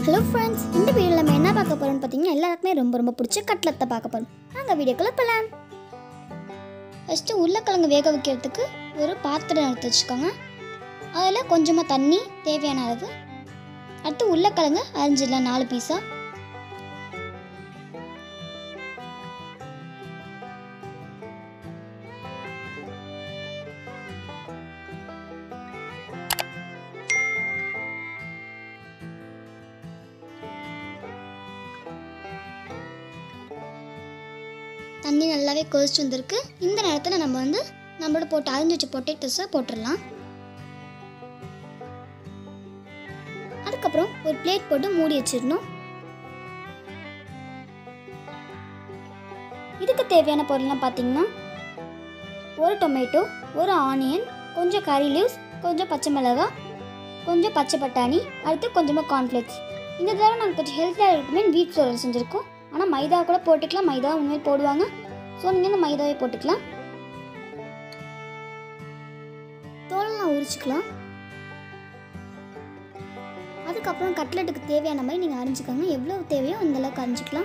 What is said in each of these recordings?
Hello friends, இந்த வீடியோவில் நம்ம என்ன பார்க்க போகிறோம்னு பார்த்தீங்கன்னா எல்லாருக்குமே ரொம்ப பிடிச்ச கட்லெட்டை பார்க்க போகிறோம். நாங்கள் வீடியோக்குள்ளே போகலாம். ஃபஸ்ட்டு உருளைக்கிழங்கு வேக வைக்கிறதுக்கு ஒரு பாத்திரம் எடுத்து வச்சுக்கோங்க. அதில் கொஞ்சமாக தண்ணி தேவையான அளவு. அடுத்து உருளைக்கிழங்கு அரிஞ்சிடலாம் 4 பீஸாக. தண்ணி நல்லாவே கொதிச்சு வந்திருக்கு. இந்த நேரத்தில் நம்ம நம்மளோட போட்டு அரிஞ்சு வச்ச பொட்டேட்டோஸை போட்டுடலாம். அதுக்கப்புறம் ஒரு பிளேட் போட்டு மூடி வச்சிடணும். இதுக்கு தேவையான பொருள்லாம் பார்த்தீங்கன்னா ஒரு டொமேட்டோ, ஒரு ஆனியன், கொஞ்சம் கறி லீவ்ஸ், கொஞ்சம் பச்சை மிளகாய், கொஞ்சம் பச்சை பட்டாணி, அடுத்து கொஞ்சமாக கார்ன்ஃப்ளேக்ஸ். இந்த தடவை நாங்கள் கொஞ்சம் ஹெல்த்தியாக இருக்குமே வீட் ஃப்ளோர் செஞ்சுருக்கோம். ஆனால் மைதா கூட போட்டுக்கலாம், மைதா உண்மையை போடுவாங்க. ஸோ நீங்கள் இந்த மைதாவை போட்டுக்கலாம். தோலெல்லாம் உரிச்சிக்கலாம். அதுக்கப்புறம் கட்லெட்டுக்கு தேவையான மாதிரி நீங்கள் அரிஞ்சிக்கோங்க. எவ்வளோ தேவையோ அந்த அளவுக்கு அரிஞ்சிக்கலாம்.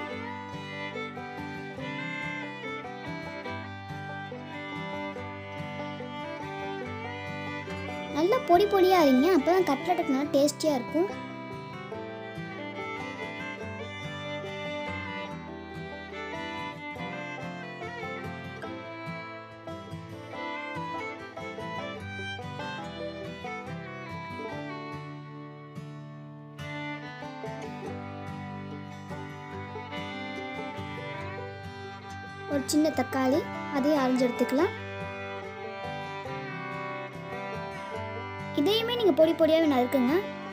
நல்லா பொடி பொடியாக அரிங்க, அப்போ தான் கட்லெட்டுக்கு நல்லா டேஸ்டியாக இருக்கும். ஒரு சின்ன தக்காளி அதையும் அரிஞ்சு எடுத்துக்கலாம். இதையுமே நீங்கள் பொடி பொடியாகவே நறுக்குங்க.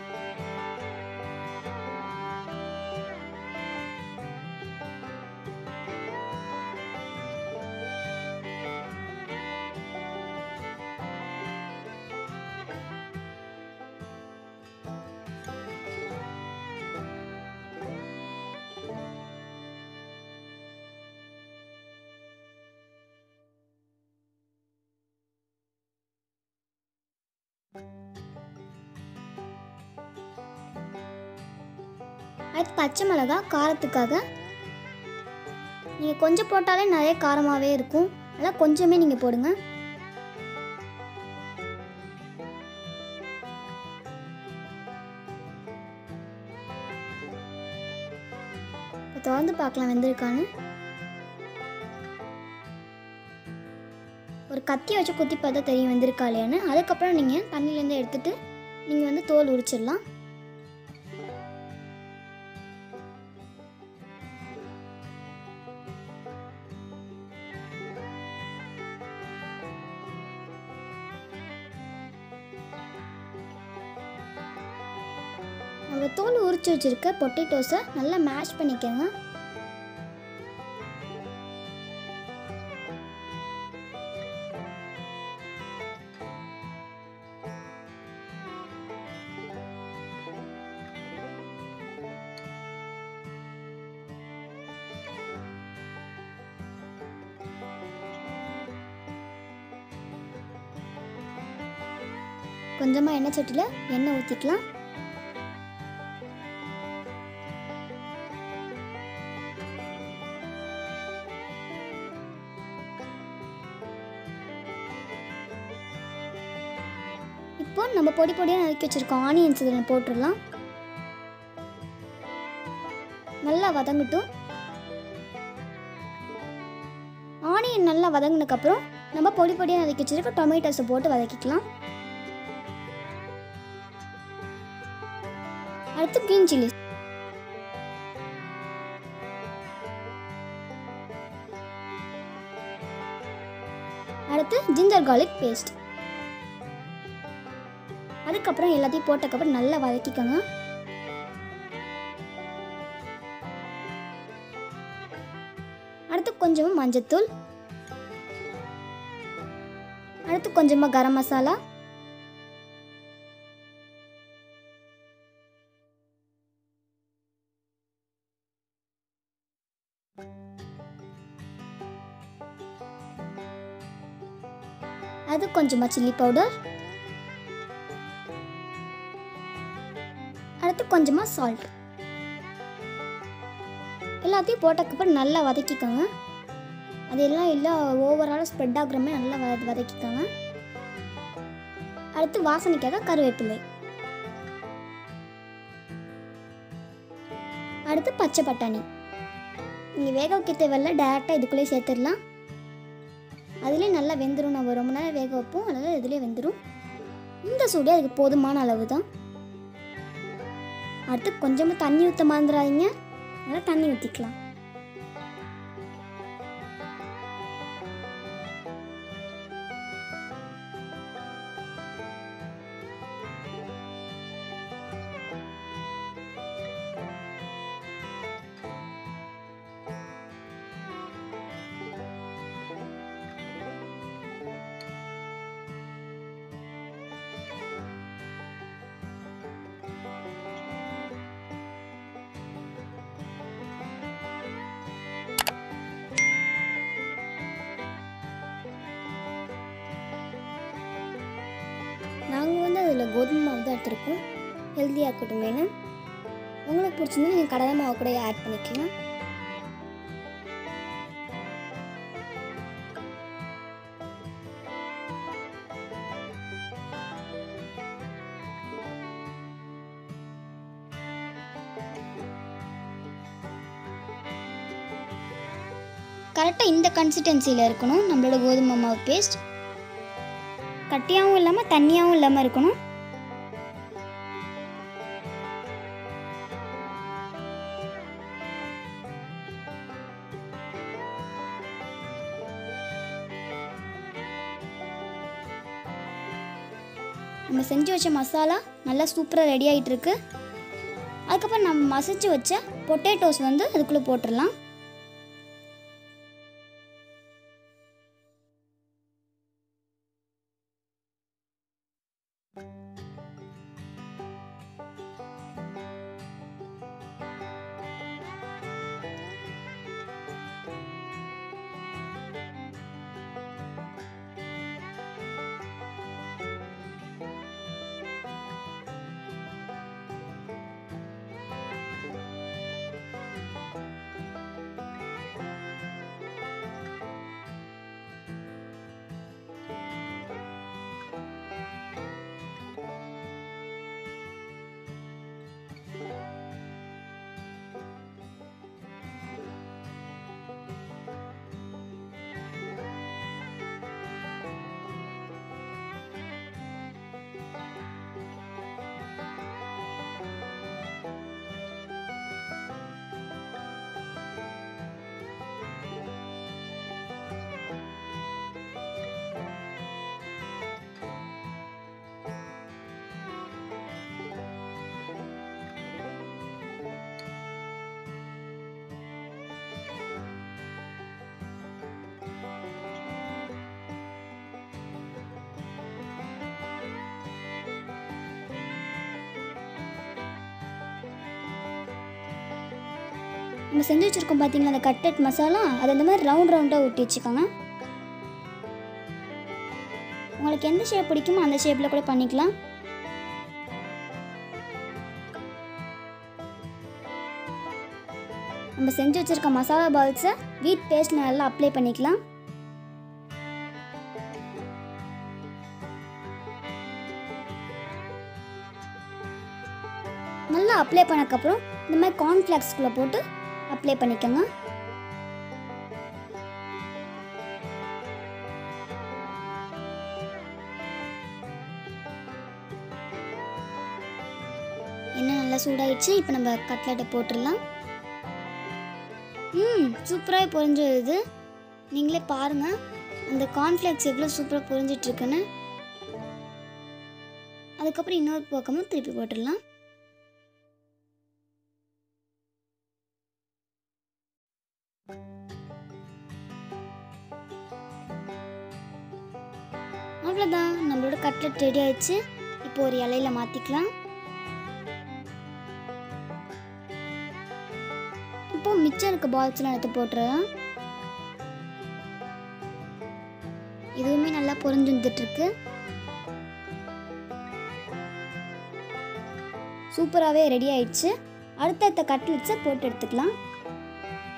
அடுத்து பச்சை மிளகாய் காரத்துக்காக நீங்கள் கொஞ்சம் போட்டாலே நிறைய காரமாகவே இருக்கும். அதனால் கொஞ்சமே நீங்கள் போடுங்க. இப்போ திறந்து பார்க்கலாம் வெந்திருக்கான்னு. ஒரு கத்தி வச்சு குத்தி பார்த்தா தெரியும் வெந்திருக்கா இல்லையான்னு. அதுக்கப்புறம் நீங்கள் தண்ணியிலேருந்து எடுத்துகிட்டு நீங்கள் தோல் உரிச்சிடலாம். நம்ம தோல் உரிச்சு வச்சிருக்க பொட்டேட்டோஸை நல்லா மேஷ் பண்ணிக்கோங்க. கொஞ்சமாக எண்ணெய் சட்டியில் எண்ணெய் ஊற்றிக்கலாம். இப்போ நம்ம பொடி பொடியாக நறுக்கி வச்சுருக்கோம் ஆனியன்ஸ் இதில் போட்டுடலாம். நல்லா வதங்கட்டும். ஆனியன் நல்லா வதங்கினதுக்கப்புறம் நம்ம பொடி பொடியாக நறுக்கி வச்சுருக்க டொமேட்டோஸை போட்டு வதக்கிக்கலாம். அடுத்து க்ரீன் சில்லி, அடுத்து ஜிஞ்சர் கார்லிக் பேஸ்ட். அதுக்கப்புறம் எல்லாத்தையும் போட்டக்கப்புறம் நல்லா வதக்கிக்கோங்க. அடுத்து கொஞ்சமாக மஞ்சத்தூள், அடுத்து கொஞ்சமாக கரம் மசாலா, அது கொஞ்சமாக சில்லி பவுடர், அடுத்து கொஞ்சமாக சால்ட். எல்லாத்தையும் போட்டதுக்கப்புறம் நல்லா வதக்கிக்கோங்க. அது எல்லாம் ஓவராலாக ஸ்ப்ரெட் ஆகுற மாதிரி நல்லா வதக்கிக்கோங்க. அடுத்து வாசனைக்காக கருவேப்பிலை. அடுத்து பச்சை பட்டாணி. நீங்கள் வேக வைக்க தேவையில்ல, டேரெக்டாக இதுக்குள்ளேயே சேர்த்துடலாம். அதுலேயே நல்லா வெந்துடும். நம்ம ரொம்ப நேரம் வேக வைப்போம், அதனால் இதுலேயே வெந்துடும். இந்த சூடு அதுக்கு போதுமான அளவு தான். அடுத்து கொஞ்சமாக தண்ணி ஊற்ற மறந்துடாதீங்க. நல்லா தண்ணி ஊற்றிக்கலாம். நாங்கள் அதில் கோதுமை மாவு தான் எடுத்துருக்கோம், ஹெல்த்தியாக இருக்கட்டும் வேணும். உங்களுக்கு பிடிச்சிருந்தா நீங்கள் கடலை மாவு கூட ஆட் பண்ணிக்கலாம். கரெக்டாக இந்த கன்சிஸ்டன்சியில் இருக்கணும் நம்மளோட கோதுமை மாவு பேஸ்ட். கட்டியாகவும் இல்லாமல் தண்ணியாகவும் இல்லாமல் இருக்கணும். நம்ம செஞ்சு வச்ச மசாலா நல்லா சூப்பராக ரெடி ஆகிட்டு இருக்கு. அதுக்கப்புறம் நம்ம மசிச்சு வச்ச பொட்டேட்டோஸ் அதுக்குள்ளே போட்டுடலாம். நம்ம செஞ்சு வச்சுருக்கோம் பார்த்தீங்களா அந்த கட்லெட் மசாலா, அது அந்த மாதிரி ரவுண்டாக ஊட்டி வச்சுக்கோங்க. உங்களுக்கு எந்த ஷேப் பிடிக்குமோ அந்த ஷேப்பில் கூட பண்ணிக்கலாம். நம்ம செஞ்சு வச்சுருக்க மசாலா பால்ஸை வீட் பேஸ்ட்டில் நல்லா அப்ளை பண்ணிக்கலாம். நல்லா அப்ளை பண்ணக்கப்புறம் இந்த மாதிரி கார்ன்ஃப்ளேக்ஸ்குள்ளே போட்டு அப்ளை பண்ணிக்கோங்க. எண்ணெய் நல்லா சூடாயிடுச்சு. இப்போ நம்ம கட்லெட்டை போட்டுடலாம். சூப்பராக பொரிஞ்சிடுது. நீங்களே பாருங்கள் அந்த கார்ன்ஃப்ளேக்ஸ் எவ்வளோ சூப்பராக பொரிஞ்சிட்ருக்குன்னு. அதுக்கப்புறம் இன்னொரு பக்கமும் திருப்பி போட்டுடலாம். அவ்வளோதான், நம்மளோட கட்லெட் ரெடி ஆயிடுச்சு. இப்போ ஒரு இலையில மாற்றிக்கலாம். இப்போ மிச்சம் இருக்க பால்ஸ்லாம் எடுத்து போட்டுறலாம். இதுவுமே நல்லா பொரிஞ்சு வந்துட்டுருக்கு. சூப்பராகவே ரெடி ஆயிடுச்சு. அடுத்தடுத்த கட்லெட்ஸை போட்டு எடுத்துக்கலாம்.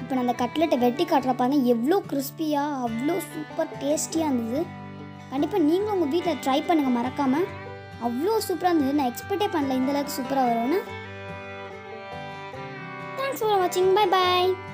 இப்போ நான் அந்த கட்லெட்டை வெட்டி காட்டுறப்பாங்க எவ்வளோ கிறிஸ்பியாக அவ்வளோ சூப்பர் டேஸ்டியாக இருந்தது. கண்டிப்பாக நீங்களும் உங்கள் வீட்டில் ட்ரை பண்ணுங்கள் மறக்காமல். அவ்வளோ சூப்பராக இருந்தது. நான் எக்ஸ்பெக்டே பண்ணல இந்தளவுக்கு சூப்பராக வரும்னு. தேங்க்ஸ் ஃபார் வாட்சிங். பை பாய்.